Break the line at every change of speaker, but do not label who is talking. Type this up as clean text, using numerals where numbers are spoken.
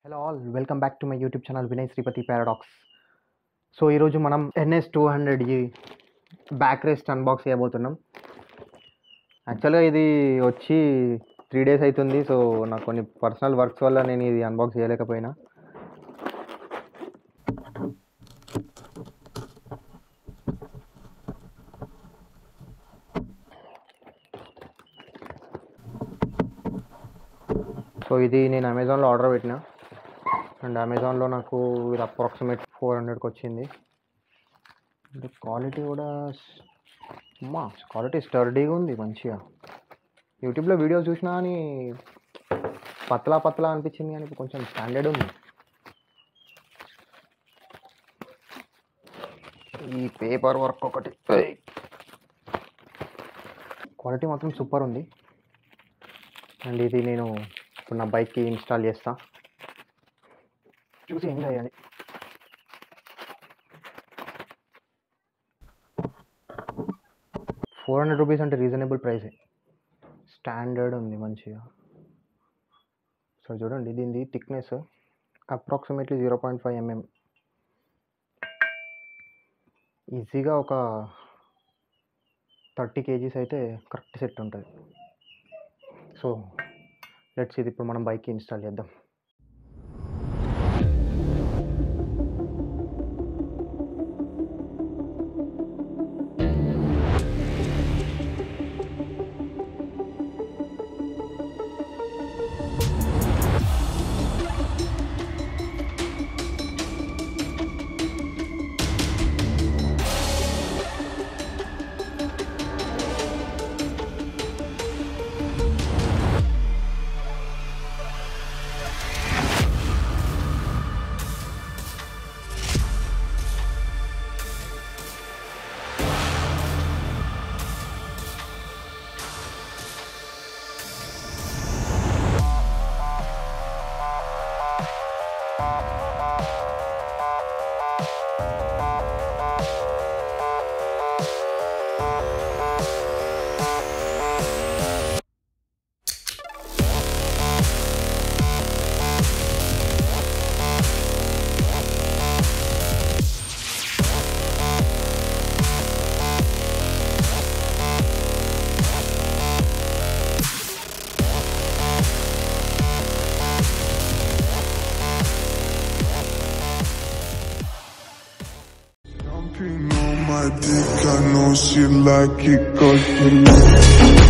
Hello all, welcome back to my YouTube channel Vinay Sripati Paradox. So ee roju manam NS200 backrest unbox cheyabothunam. Actually ఇది వచ్చి 3 days అవుతుంది. So నాకు కొన్ని personal works వల్ల నేను ఇది అన్బాక్స్ చేయలేకపోయినా. సో ఇది నేను అమెజాన్లో ఆర్డర్ పెట్టినా అండ్ అమెజాన్లో నాకు ఇది అప్రాక్సిమేట్ 400కి వచ్చింది. క్వాలిటీ కూడా క్వాలిటీ స్టర్డీగా ఉంది మంచిగా. యూట్యూబ్లో వీడియోస్ చూసినా కానీ పతలా అనిపించింది, కానీ కొంచెం స్టాండర్డ్ ఉంది. ఈ పేపర్ వర్క్ ఒకటి క్వాలిటీ మాత్రం సూపర్ ఉంది. అండ్ ఇది నేను ఇప్పుడు నా బైక్కి ఇన్స్టాల్ చేస్తా, చూసి ఎంజాయ్ చేయాలి. ₹400 అంటే రీజనబుల్ ప్రైసే, స్టాండర్డ్ ఉంది మంచిగా. సో చూడండి, దీనిది థిక్నెస్ అప్రాక్సిమేట్లీ 0.5 mm. ఈజీగా ఒక 30 kgs అయితే కరెక్ట్ సెట్ ఉంటుంది. సో లెట్స్ ఇది ఇప్పుడు మనం బైక్కి ఇన్స్టాల్ చేద్దాం.
I know she like it 'cause you